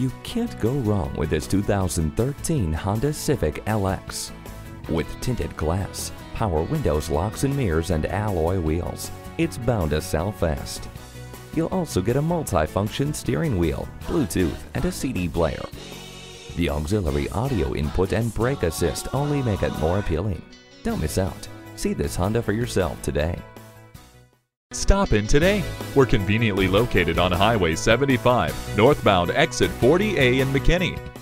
You can't go wrong with this 2013 Honda Civic LX. With tinted glass, power windows, locks and mirrors, and alloy wheels, it's bound to sell fast. You'll also get a multi-function steering wheel, Bluetooth, and a CD player. The auxiliary audio input and brake assist only make it more appealing. Don't miss out. See this Honda for yourself today. Stop in today. We're conveniently located on Highway 75, northbound exit 40A in McKinney.